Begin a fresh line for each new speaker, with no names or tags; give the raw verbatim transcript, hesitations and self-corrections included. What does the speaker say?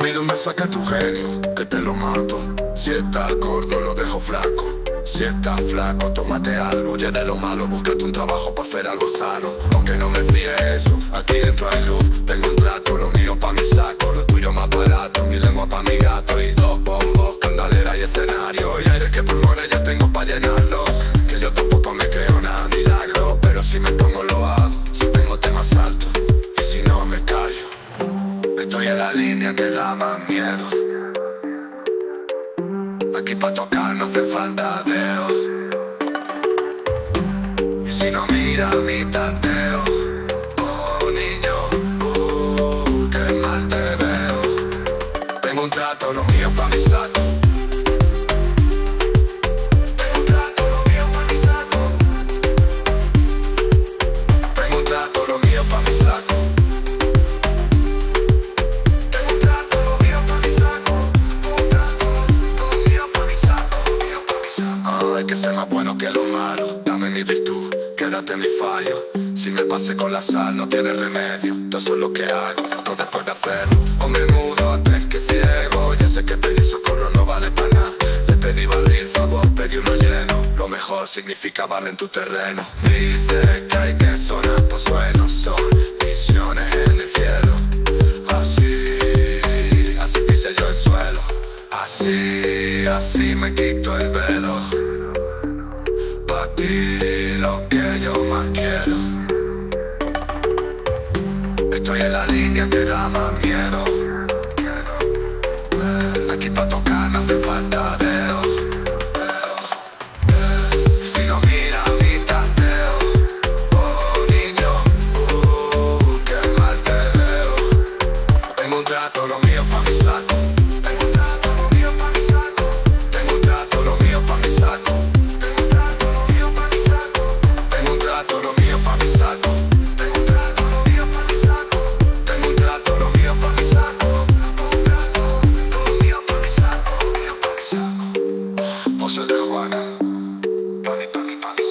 mí no me saca tu genio, que te lo mato. Si estás gordo lo dejo flaco. Si estás flaco, tómate algo. Huye de lo malo, búscate un trabajo para hacer algo sano. Aunque no me fíe eso, aquí dentro hay luz. Tengo un trato, lo mío pa' mi saco, lo tuyo más barato. Mi lengua pa' mi gato y dos bombos, candalera y escenario. Y aire que pulmones ya tengo pa' llenarlos. Que yo tampoco me creo nada milagro, pero si me pongo lo hago, si tengo temas altos y si no me callo. Estoy en la línea que da más miedo. Aquí pa' tocar no hace falta dedos. Y si no mira mi tanteo, oh niño, uh, qué mal te veo. Tengo un trato, lo mío pa' mi saco. Tengo un trato, lo mío pa' mi saco. Tengo un trato, lo mío pa' mi saco. Tengo un trato, lo mío pa' mi saco. Un trato, lo mío pa' mi saco, lo mío pa' mi saco. Hay que ser más bueno que lo malo. Dame mi virtud, quédate mi fallo. Si me pasé con la sal no tiene remedio. Todo eso es lo que hago, justo después de hacerlo. O me mudo antes que ciego. Ya sé que pedir socorro no vale para nada. Le pedí barril, favor, pedí uno lleno. Lo mejor significa barrer en tu terreno. Dice que hay que sonar, pues suenos son visiones en el cielo. Así, así pise yo el suelo. Así, así me quito el velo. Pa' ti lo que yo más quiero. Estoy en la línea que da más miedo. Aquí pa' tocar no hace falta dedos. Si no mira mi tanteo, oh niño, uh, qué mal te veo. Tengo un trato, lo mío pa' mi saco. Tengo un trato, lo mío pa' mi saco. Tengo un trato, lo mío pa' mi saco. Tengo un trato, lo mío pa' mi saco. Tengo un trato, lo mío pa' mi saco. Tengo un trato, lo mío pa' mi saco. Tengo un trato, lo mío pa' mi saco. Un trato, lo mío pa' mi saco, lo mío pa' mi saco. José de Juana, pa' mi, pa' mi, pa' mi